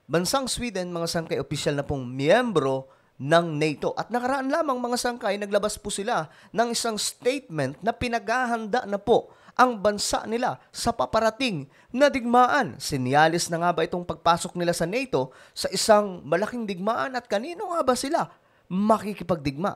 bansang Sweden, mga sangkay, opisyal na pong miyembro ng NATO. At nakaraan lamang, mga sangkay, naglabas po sila ng isang statement na pinaghahanda na po ang bansa nila sa paparating na digmaan. Sinyalis na nga ba itong pagpasok nila sa NATO sa isang malaking digmaan, at kanino nga ba sila makikipagdigma?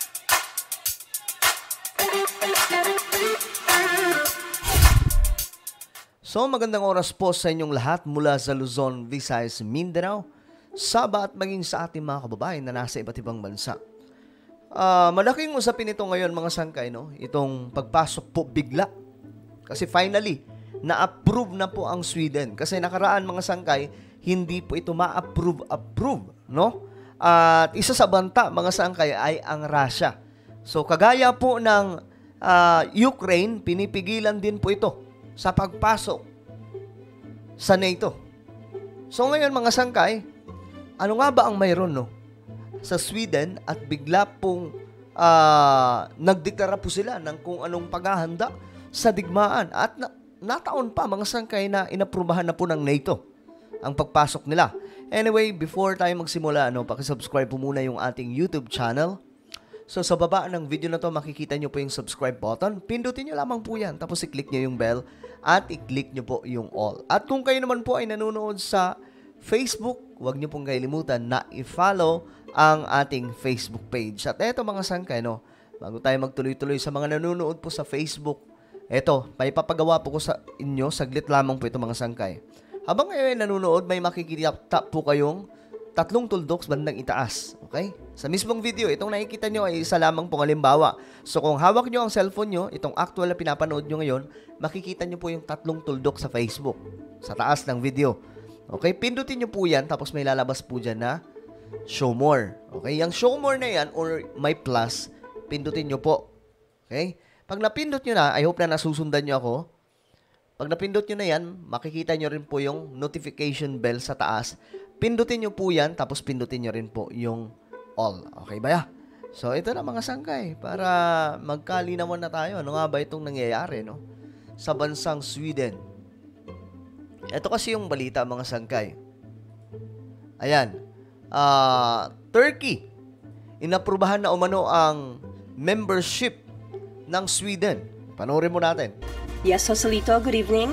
So magandang oras po sa inyong lahat mula sa Luzon, Visayas, Mindanao, Sabah at maging sa ating mga kababayan na nasa iba't ibang bansa. Malaking usapin ito ngayon, mga sangkay, no? Itong pagpasok po bigla. Kasi finally, na-approve na po ang Sweden. Kasi nakaraan, mga sangkay, hindi po ito ma-approve, no? At isa sa banta, mga sangkay, ay ang Russia. So kagaya po ng Ukraine, pinipigilan din po ito sa pagpasok sa NATO. So ngayon, mga sangkay, ano nga ba ang mayroon, no, sa Sweden, at bigla pong nagdeklara po sila ng kung anong paghahanda sa digmaan, at nataon pa, mga sangkay, na inaprubahan na po ng NATO ang pagpasok nila. Anyway, before tayo magsimula, pakisubscribe po muna yung ating YouTube channel. So sa baba ng video na to, makikita nyo po yung subscribe button. Pindutin nyo lamang po yan. Tapos i-click nyo yung bell at i-click nyo po yung all. At kung kayo naman po ay nanonood sa Facebook, huwag nyo pong kalimutan na i-follow ang ating Facebook page. At eto, mga sangkay, bago tayo magtuloy-tuloy sa mga nanonood po sa Facebook, eto, may papagawa po ko sa inyo. Saglit lamang po ito, mga sangkay. Habang kayo ay nanonood, may makikita po kayong 3 tuldok bandang itaas. Okay? Sa mismong video, itong nakikita nyo ay isa lamang pong halimbawa. So kung hawak nyo ang cellphone nyo, itong actual na pinapanood nyo ngayon, makikita nyo po yung 3 tuldok sa Facebook, sa taas ng video. Okay? Pindutin nyo po yan, tapos may lalabas po dyan na show more. Okay? Yung show more na yan, or may plus, pindutin nyo po. Okay? Pag napindot nyo na, I hope na nasusundan nyo ako. Pag napindot nyo na yan, makikita nyo rin po yung notification bell sa taas. Pindutin nyo po yan, tapos pindutin nyo rin po yung all. Okay ba ya? So, ito na, mga sangkay, para magkalinawan na tayo. Ano nga ba itong nangyayari, no? Sa bansang Sweden. Ito kasi yung balita, mga sangkay. Ayan. Turkey. Inaprubahan na umano ang membership ng Sweden. Panoorin mo natin. Yes, Joselito, good evening.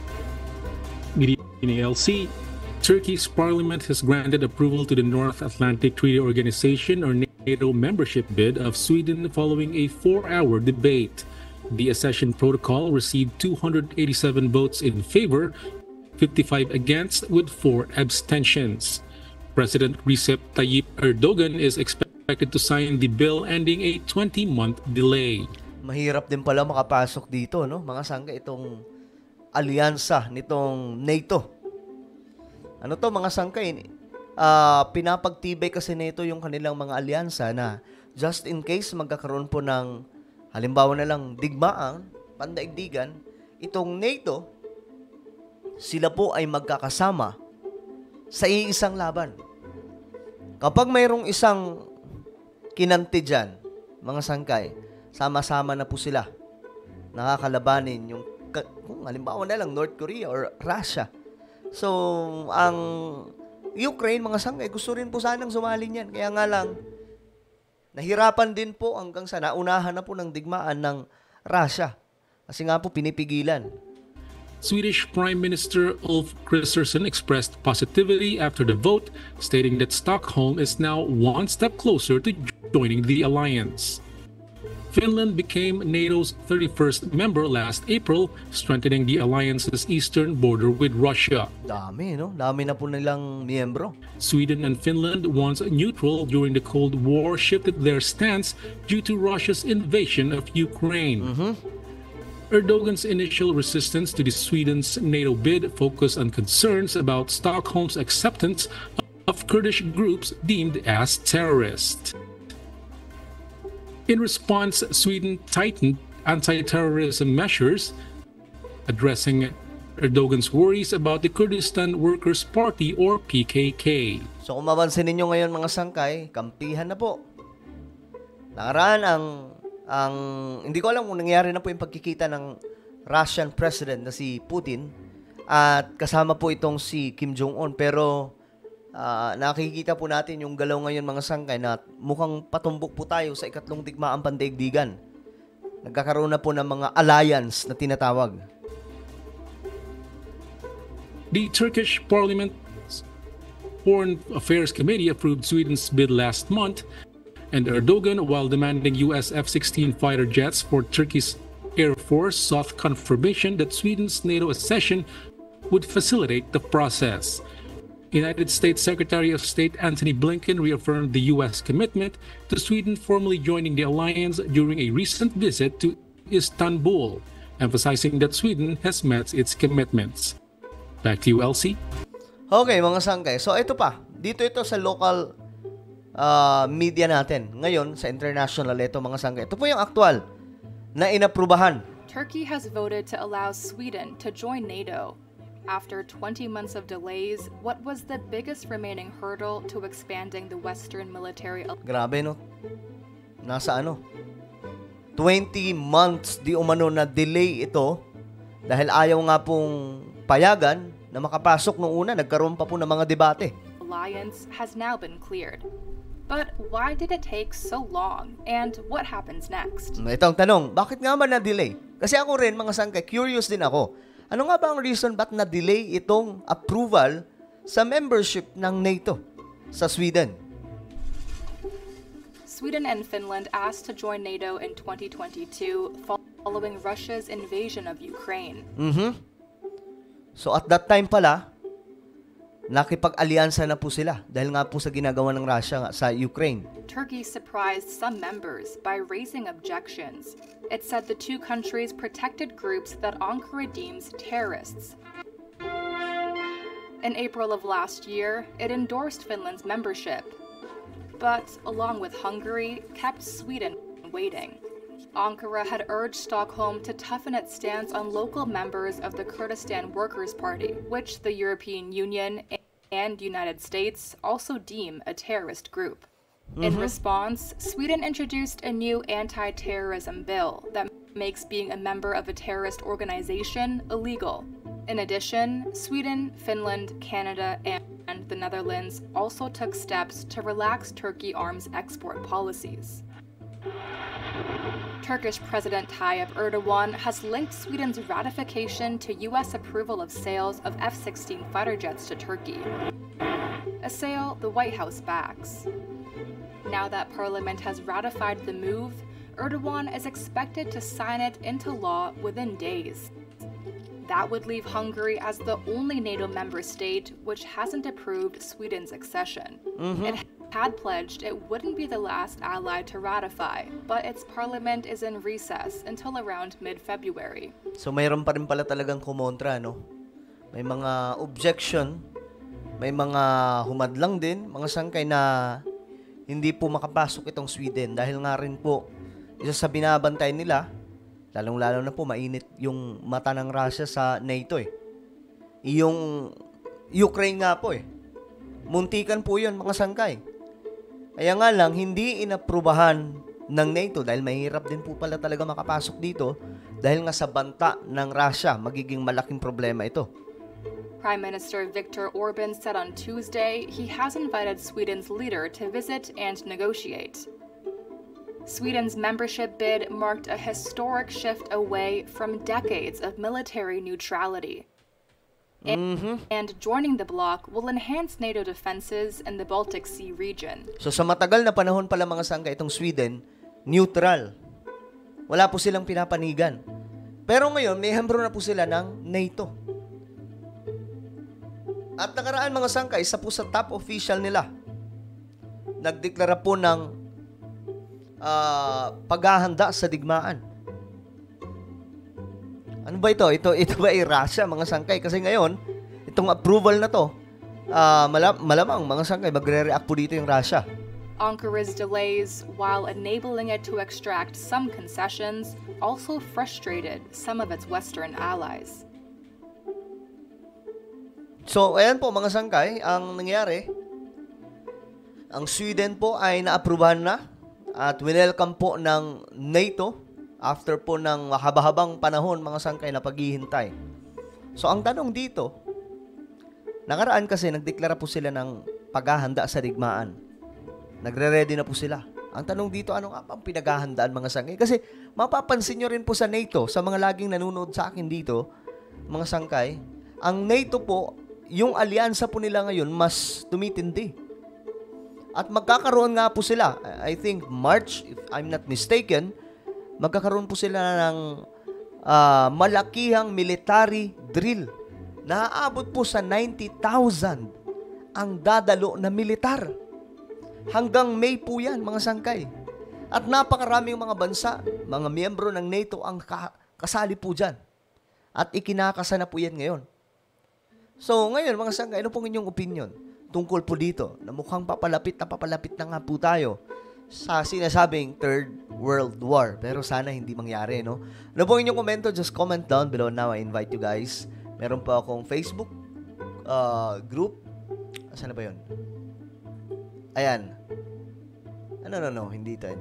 Good evening, LC. Turkey's parliament has granted approval to the North Atlantic Treaty Organization, or NATO, membership bid of Sweden following a 4-hour debate. The accession protocol received 287 votes in favor, 55 against, with 4 abstentions. President Recep Tayyip Erdogan is expected to sign the bill, ending a 20-month delay. Mahirap din pala makapasok dito, no? Mga sangkay, itong alyansa nitong NATO. Ano to, mga sangkay? Pinapagtibay kasi nito yung kanilang mga alyansa na just in case magkakaroon po ng, halimbawa na lang, digmaan, pandaigdigan, itong NATO, sila po ay magkakasama sa iisang laban. Kapag mayroong isang kinanti dyan, mga sangkay, sama-sama na po sila nakakalabanin yung, kung halimbawa na lang, North Korea or Russia. So, ang Ukraine, mga sangkay, gusto rin po sanang sumali niyan. Kaya nga lang, nahirapan din po hanggang sa naunahan na po ng digmaan ng Russia. Kasi nga po, pinipigilan. Swedish Prime Minister Ulf Kristersson expressed positivity after the vote, stating that Stockholm is now one step closer to joining the alliance. Finland became NATO's 31st member last April, strengthening the alliance's eastern border with Russia. Dami, no? Dami na po nilang miyembro. Sweden and Finland, once neutral during the Cold War, shifted their stance due to Russia's invasion of Ukraine. Erdogan's initial resistance to the Sweden's NATO bid focused on concerns about Stockholm's acceptance of Kurdish groups deemed as terrorists. In response, Sweden tightened anti-terrorism measures, addressing Erdogan's worries about the Kurdistan Workers' Party, or PKK. So kung mapansin ninyo ngayon, mga sangkay, kampihan na po. Nakaraan hindi ko alam kung nangyari na po yung pagkikita ng Russian President na si Putin at kasama po itong si Kim Jong-un, pero nakikita po natin yung galaw ngayon mga sangkay na mukhang patumbok po tayo sa ikatlong digmaang pandaigdigan. Nagkakaroon na po ng mga alliance na tinatawag. The Turkish Parliament's Foreign Affairs Committee approved Sweden's bid last month, and Erdogan, while demanding US F-16 fighter jets for Turkey's Air Force, sought confirmation that Sweden's NATO accession would facilitate the process. United States Secretary of State Antony Blinken reaffirmed the U.S. commitment to Sweden formally joining the alliance during a recent visit to Istanbul, emphasizing that Sweden has met its commitments. Back to you, Elsie. Okay, mga sangkay. So, ito pa. Dito ito sa local media natin. Ngayon, sa international, ito mga sangkay. Ito po yung aktual na inaprubahan. Turkey has voted to allow Sweden to join NATO. After 20 months of delays, what was the biggest remaining hurdle to expanding the Western military? Grabe, no? Nasa 20 months di umano na delay ito dahil ayaw nga pong payagan na makapasok nung una. Nagkaroon pa po ng mga debate. Alliance has now been cleared. But why did it take so long? And what happens next? Ito ang tanong, bakit nga ba na-delay? Kasi ako rin, mga sangkay, curious din ako. Ano nga ba ang reason ba't na-delay itong approval sa membership ng NATO sa Sweden? Sweden and Finland asked to join NATO in 2022 following Russia's invasion of Ukraine. So at that time pala, nakipag-alyansa na po sila dahil nga po sa ginagawa ng Russia sa Ukraine. Turkey surprised some members by raising objections. It said the two countries protected groups that Ankara deems terrorists. In April of last year, it endorsed Finland's membership, but along with Hungary, kept Sweden waiting. Ankara had urged Stockholm to toughen its stance on local members of the Kurdistan Workers' Party, which the European Union and United States also deem a terrorist group. In response, Sweden introduced a new anti-terrorism bill that makes being a member of a terrorist organization illegal. In addition, Sweden, Finland, Canada, and the Netherlands also took steps to relax Turkey arms export policies. Turkish President Tayyip Erdogan has linked Sweden's ratification to U.S. approval of sales of F-16 fighter jets to Turkey, a sale the White House backs. Now that Parliament has ratified the move, Erdogan is expected to sign it into law within days. That would leave Hungary as the only NATO member state which hasn't approved Sweden's accession. It had pledged it wouldn't be the last ally to ratify, but its parliament is in recess until around mid-February. So mayroon pa rin pala talagang kumontra, no? May mga objection, may mga humadlang din, mga sangkay na hindi po makapasok itong Sweden dahil nga rin po isa sa binabantay nila, lalong-lalo na po mainit yung mata ng Russia sa NATO Yung Ukraine nga po muntikan po yun mga sangkay. Kaya nga lang, hindi inaprubahan ng NATO dahil mahirap din po pala talaga makapasok dito dahil nga sa banta ng Russia, magiging malaking problema ito. Prime Minister Viktor Orban said on Tuesday he has invited Sweden's leader to visit and negotiate. Sweden's membership bid marked a historic shift away from decades of military neutrality. And joining the bloc will enhance NATO defenses in the Baltic Sea region. So sa matagal na panahon pala mga sangka itong Sweden, neutral. Wala po silang pinapanigan. Pero ngayon, may hambro na po sila ng NATO. At nakaraan mga sangka, isa po sa top official nila. Nagdeklara po ng paghahanda sa digmaan. Ano ba ito? Ito ba ay Russia mga sangkay? Kasi ngayon, itong approval na to, malamang mga sangkay, magre-react po dito yung Russia. Ankara's delays, while enabling it to extract some concessions, also frustrated some of its Western allies. So, ayan po mga sangkay, ang nangyari, ang Sweden po ay naaprubahan na at winelcome po ng NATO after po ng mahaba-habang panahon mga sangkay na paghihintay. So, ang tanong dito, nakaraan kasi nagdeklara po sila ng paghahanda sa digmaan. Nagre-ready na po sila. Ang tanong dito, ano nga ang pinaghahandaan mga sangkay? Kasi mapapansin nyo rin po sa NATO, sa mga laging nanonood sa akin dito, mga sangkay, ang NATO po, yung alyansa po nila ngayon, mas tumitindi. At magkakaroon nga po sila, I think March, if I'm not mistaken, magkakaroon po sila ng malakihang military drill. Naaabot po sa 90,000 ang dadalo na militar. Hanggang May po yan, mga sangkay. At napakaraming mga bansa, mga miyembro ng NATO ang kasali po dyan. At ikinakasa na po yan ngayon. So, ngayon, mga sangkay, ano pong inyong opinion tungkol po dito? Na mukhang papalapit na nga po tayo sa sinasabing Third World War. Pero sana hindi mangyari, no? Ano pong inyong komento? Just comment down below now. I invite you guys. Meron po akong Facebook group. Saan na ba yun? Ayan. No. Hindi ito.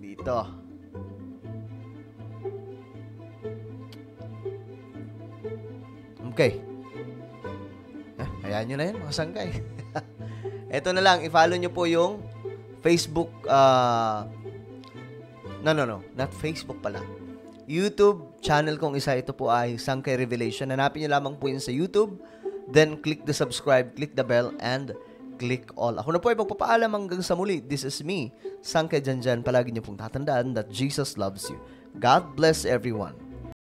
Okay. Ayan nyo na yan, mga sangkay. Ito na lang, i-follow nyo po yung Facebook, not Facebook pala. YouTube channel kong isa, ito po ay Sangkay Revelation. Hanapin nyo lamang po yun sa YouTube. Then, click the subscribe, click the bell, and click all. Ako na po ay magpapaalam hanggang sa muli. This is me, Sangkay Janjan. Palagi nyo pong tatandaan that Jesus loves you. God bless everyone.